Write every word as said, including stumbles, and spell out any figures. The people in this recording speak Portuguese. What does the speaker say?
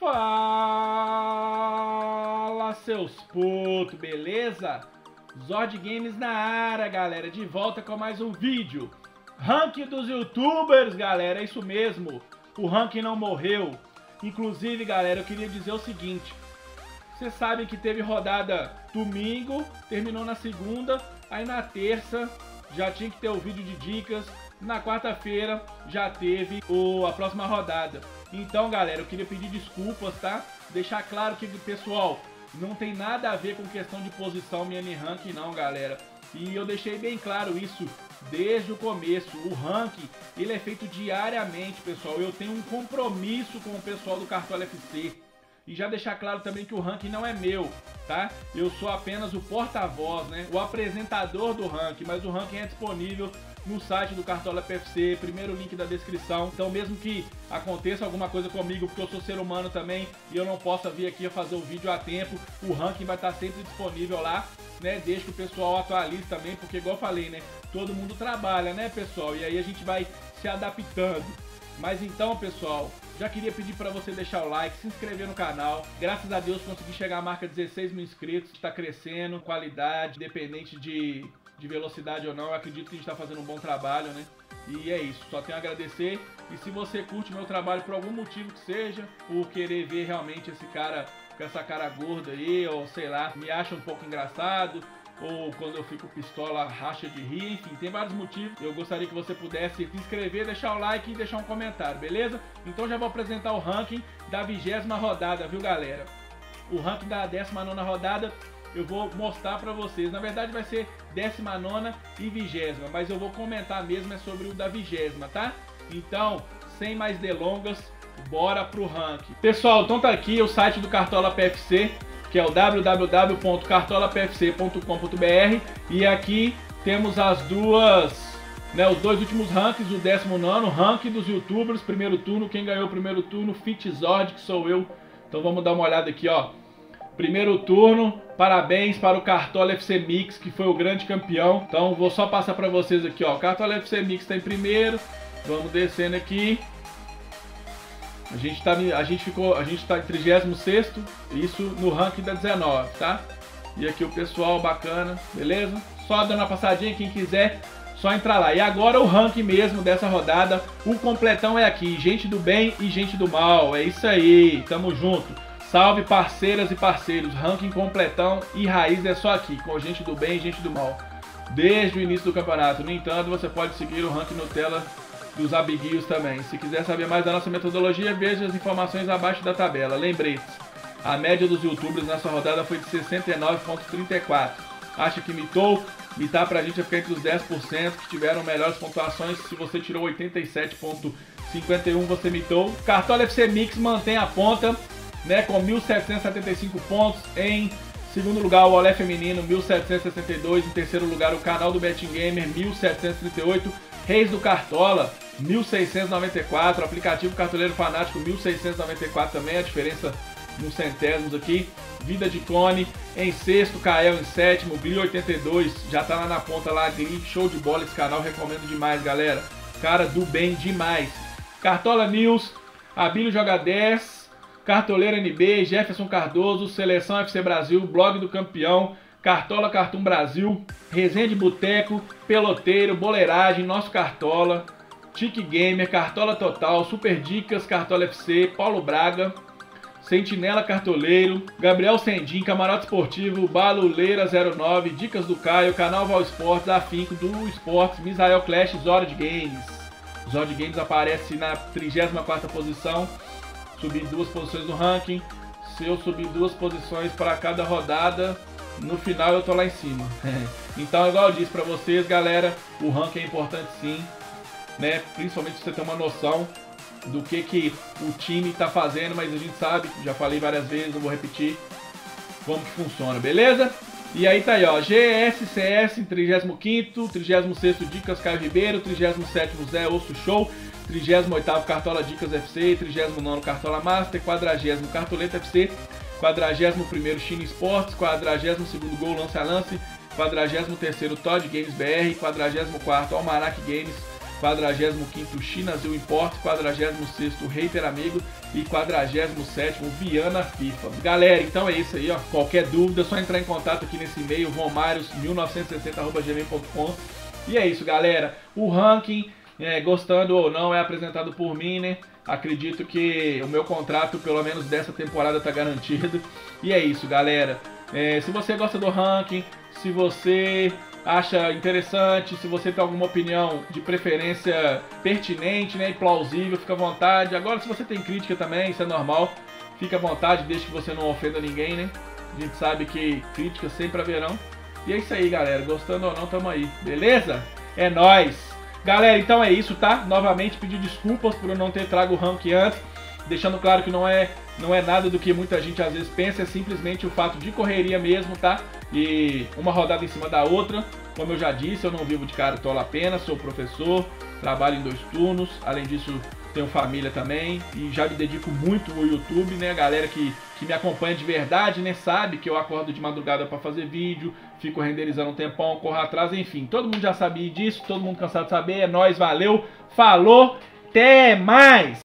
Fala, seus putos, beleza? Zord Games na área, galera, de volta com mais um vídeo. Ranking dos youtubers, galera, é isso mesmo. O ranking não morreu. Inclusive, galera, eu queria dizer o seguinte. Vocês sabem que teve rodada domingo, terminou na segunda, aí na terça já tinha que ter o vídeo de dicas. Na quarta-feira já teve o, a próxima rodada. Então, galera, eu queria pedir desculpas, tá? Deixar claro que, pessoal, não tem nada a ver com questão de posição minha em ranking, não, galera. E eu deixei bem claro isso desde o começo. O ranking, ele é feito diariamente, pessoal. Eu tenho um compromisso com o pessoal do Cartola F C. E já deixar claro também que o ranking não é meu, tá? Eu sou apenas o porta-voz, né? O apresentador do ranking, mas o ranking é disponível no site do Cartola F C, primeiro link da descrição. Então, mesmo que aconteça alguma coisa comigo, porque eu sou ser humano também e eu não possa vir aqui a fazer o vídeo a tempo, o ranking vai estar sempre disponível lá, né? Desde que o pessoal atualize também, porque igual eu falei, né? Todo mundo trabalha, né, pessoal? E aí a gente vai se adaptando. Mas então, pessoal, já queria pedir para você deixar o like, se inscrever no canal. Graças a Deus consegui chegar à marca de dezesseis mil inscritos, está crescendo, qualidade, independente de, de velocidade ou não. Eu acredito que a gente está fazendo um bom trabalho, né? E é isso, só tenho a agradecer. E se você curte meu trabalho por algum motivo que seja, por querer ver realmente esse cara com essa cara gorda aí, ou sei lá, me acha um pouco engraçado, ou quando eu fico pistola, racha de rir, enfim, tem vários motivos. Eu gostaria que você pudesse se inscrever, deixar o like e deixar um comentário, beleza? Então já vou apresentar o ranking da vigésima rodada, viu, galera? O ranking da décima nona rodada eu vou mostrar pra vocês. Na verdade vai ser décima nona e vigésima, mas eu vou comentar mesmo é sobre o da vigésima, tá? Então, sem mais delongas, bora pro ranking. Pessoal, então tá aqui o site do Cartola P F C, que é o w w w ponto cartola p f c ponto com ponto b r, e aqui temos as duas, né, os dois últimos rankings, o décimo nono, ranking dos youtubers, primeiro turno, quem ganhou o primeiro turno, Fitzord, que sou eu. Então vamos dar uma olhada aqui, ó. Primeiro turno, parabéns para o Cartola F C Mix, que foi o grande campeão. Então vou só passar para vocês aqui, ó. Cartola F C Mix está em primeiro, vamos descendo aqui. A gente, tá, a gente ficou, a gente tá em trigésimo sexto, isso no ranking da dezenove, tá? E aqui o pessoal bacana, beleza? Só dando uma passadinha, quem quiser, só entrar lá. E agora o ranking mesmo dessa rodada, o completão é aqui, gente do bem e gente do mal, é isso aí, tamo junto. Salve parceiras e parceiros, ranking completão e raiz é só aqui, com gente do bem e gente do mal. Desde o início do campeonato, no entanto, você pode seguir o ranking Nutella dos amiguinhos também. Se quiser saber mais da nossa metodologia, veja as informações abaixo da tabela. Lembrete, a média dos youtubers nessa rodada foi de sessenta e nove vírgula trinta e quatro. Acha que mitou? Mitar pra gente é ficar entre os dez por cento que tiveram melhores pontuações. Se você tirou oitenta e sete vírgula cinquenta e um, você mitou. Cartola F C Mix mantém a ponta, né, com mil setecentos e setenta e cinco pontos. Em segundo lugar, o Olé Feminino, mil setecentos e sessenta e dois. Em terceiro lugar, o canal do Betting Gamer, mil setecentos e trinta e oito. Reis do Cartola, mil seiscentos e noventa e quatro. Aplicativo Cartoleiro Fanático, mil seiscentos e noventa e quatro também. A diferença nos centésimos aqui. Vida de Clone em sexto, Kael em sétimo, Gli oitenta e dois. Já tá lá na ponta lá, Gli, show de bola esse canal, recomendo demais, galera. Cara do bem demais. Cartola News, Abílio Joga dez, Cartoleiro N B, Jefferson Cardoso, Seleção F C Brasil, Blog do Campeão, Cartola Cartoon Brasil, Resenha de Boteco, Peloteiro, Boleiragem, Nosso Cartola, Tique Gamer, Cartola Total, Super Dicas, Cartola F C, Paulo Braga, Sentinela Cartoleiro, Gabriel Sendim, Camarote Esportivo, Baluleira zero nove, Dicas do Caio, Canal Val Esportes, Afinco, do Esportes, Misael Clash, Zord Games. Zord Games aparece na trigésima quarta posição, subi duas posições no ranking. Se eu subir duas posições para cada rodada, no final eu tô lá em cima. Então, igual eu disse pra vocês, galera, o ranking é importante sim, né? Principalmente se você ter uma noção do que, que o time tá fazendo, mas a gente sabe, já falei várias vezes, não vou repetir como que funciona, beleza? E aí tá aí, ó, G S C S em trigésimo quinto, trigésimo sexto Dicas Caio Ribeiro, trigésimo sétimo Zé Osso Show, trigésimo oitavo Cartola Dicas F C, trigésimo nono Cartola Master, quadragésimo Cartoleta F C, quadragésimo primeiro China Esportes, quadragésimo segundo Gol Lance a Lance, quadragésimo terceiro Todd Games B R, quadragésimo quarto Almanac Games, quadragésimo quinto Chinazil Import, quadragésimo sexto Hater Amigo e quadragésimo sétimo Viana FIFA. Galera, então é isso aí, ó. Qualquer dúvida é só entrar em contato aqui nesse e-mail, romarios mil novecentos e sessenta arroba gmail ponto com. E é isso, galera. O ranking, é, gostando ou não, é apresentado por mim, né? Acredito que o meu contrato, pelo menos dessa temporada, tá garantido. E é isso, galera. É, se você gosta do ranking, se você acha interessante, se você tem alguma opinião de preferência pertinente, né, e plausível, fica à vontade. Agora, se você tem crítica também, isso é normal, fica à vontade, desde que você não ofenda ninguém, né? A gente sabe que críticas sempre haverão. E é isso aí, galera. Gostando ou não, tamo aí, beleza? É nóis! Galera, então é isso, tá? Novamente pedir desculpas por eu não ter trago o ranking antes, deixando claro que não é, não é nada do que muita gente às vezes pensa, é simplesmente o fato de correria mesmo, tá? E uma rodada em cima da outra. Como eu já disse, eu não vivo de cartola apenas, sou professor, trabalho em dois turnos, além disso tenho família também e já me dedico muito ao YouTube, né? A galera que, que me acompanha de verdade, né, sabe que eu acordo de madrugada para fazer vídeo, fico renderizando um tempão, corro atrás, enfim. Todo mundo já sabia disso, todo mundo cansado de saber, é nóis, valeu, falou, até mais!